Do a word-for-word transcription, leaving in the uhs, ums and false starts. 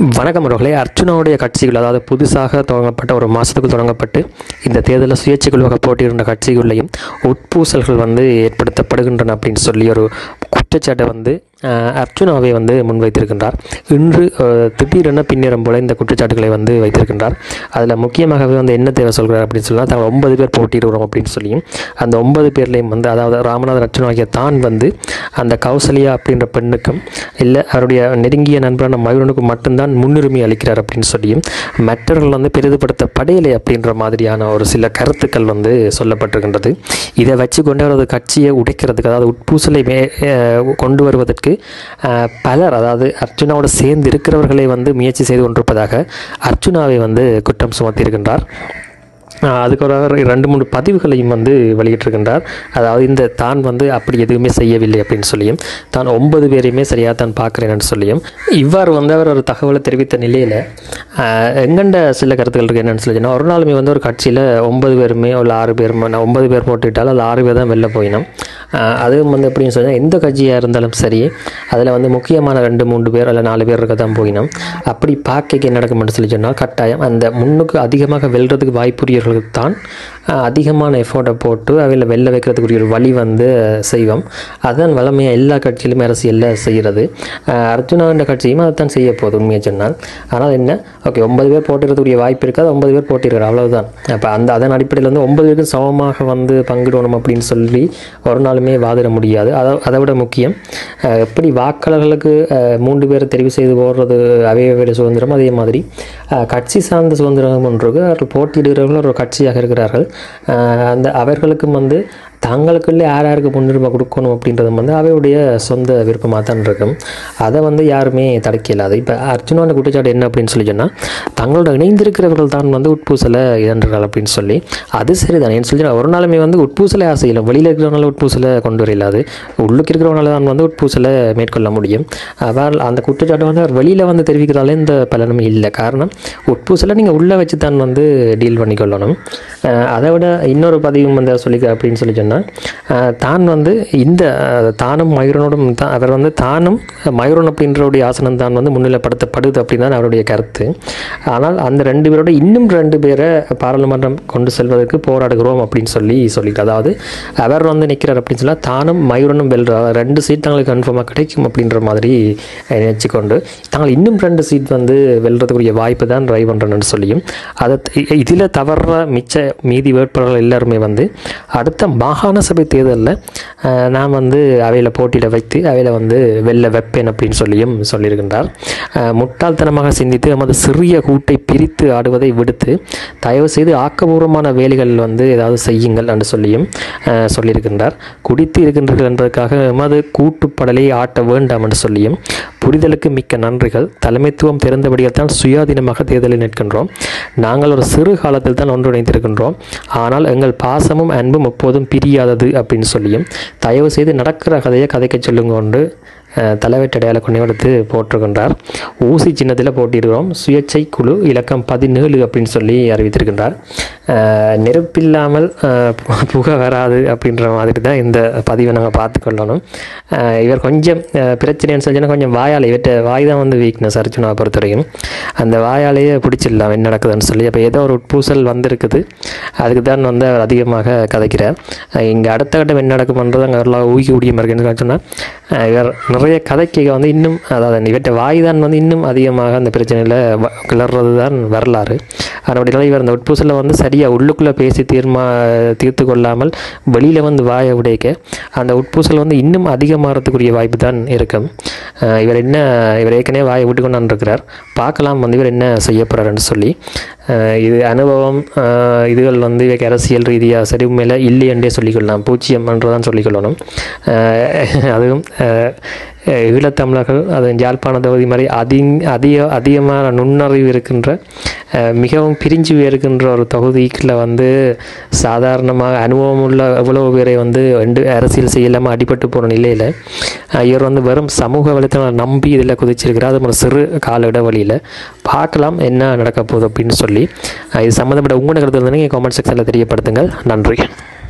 வணக்கம் அவர்களே. அர்ச்சுனாவுடைய கட்சிகள், அதாவது புதுசாக தொடங்கப்பட்ட ஒரு மாதத்துக்கு தொடங்கப்பட்டு இந்த தேர்தலில் சுயேட்சைக்குழுவாக போட்டியிருந்த கட்சிகளையும் உட்பூசல்கள் வந்து ஏற்படுத்தப்படுகின்றன அப்படின்னு சொல்லி ஒரு குற்றச்சாட்டை வந்து அர்ச்சுனாவை வந்து முன்வைத்திருக்கின்றார். இன்று திடீரென பின்னிரம் போல இந்த குற்றச்சாட்டுகளை வந்து வைத்திருக்கின்றார். அதில் முக்கியமாகவே வந்து என்ன தேவை சொல்கிறார் அப்படின்னு சொன்னால், தாங்கள் ஒன்பது பேர் போட்டியிடுகிறோம் அப்படின்னு சொல்லியும் அந்த ஒன்பது பேர்லேயும் வந்து அதாவது ராமநாதன் அர்ச்சுனாகிய தான் வந்து அந்த கௌசல்யா அப்படின்ற பெண்ணுக்கும் இல்லை அவருடைய நெருங்கிய நண்பரான மயூரனுக்கும் மட்டும்தான் முன்னுரிமை அளிக்கிறார் அப்படின்னு சொல்லியும் மற்றவர்கள் வந்து பெரிதுபடுத்தப்படையலை அப்படின்ற மாதிரியான ஒரு சில கருத்துக்கள் வந்து சொல்லப்பட்டிருக்கின்றது. இதை வச்சு கொண்டு அவரது கட்சியை உடைக்கிறதுக்கு, அதாவது உட்பூசலை மே கொண்டு வருவதற்கு பலர், அதாவது அர்ச்சுனாவோடு சேர்ந்து இருக்கிறவர்களை வந்து முயற்சி செய்து கொண்டிருப்பதாக அர்ச்சுனாவை வந்து குற்றம் சுமத்தியிருக்கின்றார். அதுக்கு ஒரு ரெண்டு மூணு பதிவுகளையும் வந்து வெளியிட்டிருக்கின்றார். அதாவது இந்த தான் வந்து அப்படி எதுவுமே செய்யவில்லை அப்படின்னு சொல்லியும், தான் ஒன்பது பேரையுமே சரியாக தான் பார்க்குறேன்னு சொல்லியும் இவ்வாறு வந்து அவர் ஒரு தகவலை தெரிவித்த நிலையில் எங்கண்ட சில கருத்துக்கள் இருக்குது. என்னென்னு சொல்லிச்சுன்னா, ஒரு நாளுமே வந்து ஒரு கட்சியில் ஒன்பது பேருமே ஒரு ஆறு பேர் ஒன்பது பேர் போட்டுவிட்டாலும் அது ஆறு பேர் தான் வெளில போயினோம். அதுவும் வந்து எப்படின்னு சொன்னால், எந்த கட்சியாக இருந்தாலும் சரி அதில் வந்து முக்கியமான ரெண்டு மூன்று பேர் அல்ல நாலு பேர் இருக்க தான் போயினோம். அப்படி பார்க்க என்ன நடக்கும்னு சொல்லி சொன்னால், கட்டாயம் அந்த முன்னுக்கு அதிகமாக வெல்றதுக்கு வாய்ப்புரியவர்கள் தான் அதிகமான எஃபோர்ட்டை போட்டு அவையில் வெளில வைக்கிறதுக்குரிய ஒரு வழி வந்து செய்வோம். அதுதான் வளமையாக எல்லா கட்சியிலுமே அரசியலில் செய்கிறது. அர்ச்சுனாவின் கட்சியும் அதைத்தான் செய்ய போகுது உண்மையை சொன்னால். ஆனால் என்ன, ஓகே ஒன்பது பேர் போட்டிருக்கக்கூடிய வாய்ப்பு இருக்காது, ஒன்பது பேர் போட்டிருக்காரு, அவ்வளவுதான். அப்போ அந்த அதன் அடிப்படையில் வந்து ஒன்பது பேருக்கும் சமமாக வந்து பங்கிடணும் அப்படின்னு சொல்லி ஒரு நாளுமே வாதிட முடியாது. அதை அதை விட முக்கியம், எப்படி வாக்காளர்களுக்கு மூன்று பேரை தெரிவு செய்து போடுறது அவையோட சுதந்திரம், அதே மாதிரி கட்சி சார்ந்த சுதந்திரம் ஒன்றுக்கு அவர்கள் போட்டியிடுகிறவர்கள் ஒரு கட்சியாக இருக்கிறார்கள். அந்த அவர்களுக்கும் வந்து தங்களுக்குள்ளே யார் யாருக்கு முன்னுரிமை கொடுக்கணும் அப்படின்றது வந்து அவையுடைய சொந்த விருப்பமாக தான் இருக்கும். அதை வந்து யாருமே தடுக்க இல்லாது. இப்போ அர்ச்சுனான குற்றச்சாட்டு என்ன அப்படின்னு சொல்லி சொன்னால், தங்களோட இணைந்திருக்கிறவர்கள் தான் வந்து உட்பூசலை இழந்தார்கள் அப்படின்னு சொல்லி. அது சரிதான். ஏன்னு சொல்லி ஒரு நாளுமே வந்து உட்பூசலை ஆசையிலும் வெளியில் இருக்கிறவங்களால உட்பூசலை கொண்டு வர இல்லாது, உள்ளுக்கு இருக்கிறவங்களால தான் வந்து உட்பூசலை மேற்கொள்ள முடியும். அவர் அந்த குற்றச்சாட்டு வந்து அவர் வெளியில் வந்து தெரிவிக்கிறாலே இந்த பலனுமே இல்லை. காரணம், உட்பூசலை நீங்கள் உள்ளே வச்சு தான் வந்து டீல் பண்ணிக்கொள்ளணும். அதை விட இன்னொரு பதிவும் வந்து சொல்லிக்க அப்படின்னு சொல்லி சொன்னால், தான் வந்து இந்த தானும் மயூரனோடும் தான் அவர் வந்து தானும் மயூரன் அப்படின்றவுடைய ஆசனம் தான் வந்து முன்னிலைப்படுத்தப்படுது அப்படின்னு தான் அவருடைய கருத்து. ஆனால் அந்த ரெண்டு பேரோட இன்னும் ரெண்டு பேரை பாராளுமன்றம் கொண்டு செல்வதற்கு போராடுகிறோம் அப்படின்னு சொல்லி சொல்லிட்டு, அதாவது அவர் வந்து நிற்கிறார் அப்படின்னு சொன்னால் தானும் மயூரனும் வெல்ற ரெண்டு சீட் தங்களுக்கு கன்ஃபார்மாக கிடைக்கும் அப்படின்ற மாதிரி நினைச்சுக்கொண்டு தாங்கள் இன்னும் ரெண்டு சீட் வந்து வெல்றதுக்குரிய வாய்ப்பு தான் ட்ரை பண்ணுறேன்னு சொல்லியும், அதை இதில் தவற மிச்ச மீதி வேட்பாளர்கள் எல்லாருமே வந்து அடுத்த மாகாண சபை தேர்தலில் நான் வந்து அவையில் போட்டியிட வைத்து அவையில் வந்து வெல்ல வைப்பேன் அப்படின்னு சொல்லியும் சொல்லியிருக்கின்றார். முட்டாள்தனமாக சிந்தித்து நமது சிறிய கூட்டை பிரித்து ஆடுவதை விடுத்து தயவு செய்து ஆக்கபூர்வமான வேலைகள் வந்து ஏதாவது செய்யுங்கள் என்று சொல்லியும் சொல்லியிருக்கின்றார். குடித்து இருக்கின்றீர்கள் என்பதற்காக எமது கூட்டுப்படலை ஆட்ட வேண்டாம் என்று சொல்லியும், புரிதலுக்கு மிக்க நன்றிகள், தலைமைத்துவம் திறந்தபடியால் தான் சுயாதீனமாக தேர்தலில் நிற்கின்றோம். நாங்கள் ஒரு சிறு காலத்தில் தான் ஒன்றிணைந்திருக்கின்றோம். ஆனால் எங்கள் பாசமும் அன்பும் எப்போதும் பிரியாதது அப்படின்னு சொல்லியும், தயவு செய்து நடக்கிற கதையை கதைக்க சொல்லுங்க கொண்டு தலைவட்டடையாள கொண்டு போட்டிருக்கின்றார். ஊசி சின்னத்தில் போட்டியிடுகிறோம், சுயேட்சை குழு இலக்கம் பதினேழு அப்படின்னு சொல்லி அறிவித்திருக்கின்றார். நெருப்பில்லாமல் புகை வராது அப்படின்ற மாதிரி தான் இந்த பதிவை நாங்கள் பார்த்துக்கொள்ளணும். இவர் கொஞ்சம் பிரச்சனைன்னு சொல்லிச்சுன்னா கொஞ்சம் வாயால், இவற்றை வாய் தான் வந்து வீக்னஸ் அர்ச்சுனாவை பொறுத்தவரையும். அந்த வாயாலேயே பிடிச்சிடலாம் என்ன நடக்குதுன்னு சொல்லி. அப்போ ஏதோ ஒரு உட்பூசல் வந்திருக்குது, அதுக்கு தான் வந்து அவர் அதிகமாக கதைக்கிறார். இங்கே அடுத்த கட்டம் என்ன நடக்கும்ன்றது அங்கே எல்லாம் ஊக்கி ஊடியமாக இருக்குன்னு சொன்னால், இவர் நிறைய கதைக்கு வந்து இன்னும், அதாவது இவற்றை வாய் தான் வந்து இன்னும் அதிகமாக அந்த பிரச்சனையில் கிளறது தான் வரலாறு. அதனுடைய இவர் அந்த உட்பூசலில் வந்து சரியாக உள்ளுக்குள்ளே பேசி தீர்மா தீர்த்து கொள்ளாமல் வெளியில் வந்து வாயை உடைக்க அந்த உட்பூசல் வந்து இன்னும் அதிகமாகிறதுக்குரிய வாய்ப்பு தான் இருக்கும். இவர் என்ன இவர் ஏற்கனவே வாயை விட்டு கொண்டான் இருக்கிறார். பார்க்கலாம் வந்து இவர் என்ன செய்ய போகிறாருன்னு சொல்லி. இது அனுபவம் இதுகள் வந்து இவைக்கு அரசியல் ரீதியாக சரி மேலே இல்லை என்றே சொல்லிக்கொள்ளலாம், பூச்சியம் என்றுதான் சொல்லிக்கொள்ளணும். அதுவும் ஈழத்தமிழர்கள், அது யாழ்ப்பாண தொகுதி மாதிரி அதி அதிக அதிகமான நுண்ணறிவு இருக்கின்ற மிகவும் பிரிஞ்சு இருக்கின்ற ஒரு தொகுதிக்குள்ள வந்து சாதாரணமாக அனுபவம் உள்ள எவ்வளவு பேரை வந்து ரெண்டு அரசியல் செய்யலாமல் அடிபட்டு போன நிலையில் இவர் வந்து வெறும் சமூக வலைத்தளம் நம்பி இதில் குதிச்சிருக்கிறார். அது ஒரு சிறு கால இடைவெளியில் பார்க்கலாம் என்ன நடக்க போகுது அப்படின்னு சொல்லி. இது சம்மந்தப்பட்ட உங்களோட கருத்து வந்து நீங்கள் காமெண்ட் செக்ஷனில் தெரியப்படுத்துங்கள். நன்றி.